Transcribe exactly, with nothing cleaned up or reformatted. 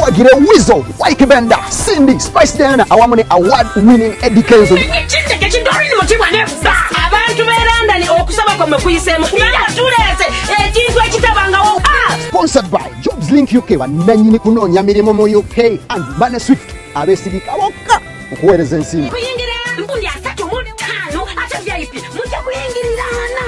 twagire Weasel, Wyke Benda, Cindy, Spice Diana awamu ne award winning Eddie Kenzo. Abantu beranda ni okusaba kwa mekuyisemu kubanga tulese ekintu ekitabangawo. Sponsored by Jobs Link U K bananyini kunoonya mirimu mu U K and Money Swift abesirika bokka okuweereza ensimbi. Kuyingira mbundi asatu mu ttaano ate V I P mujja kuyingirira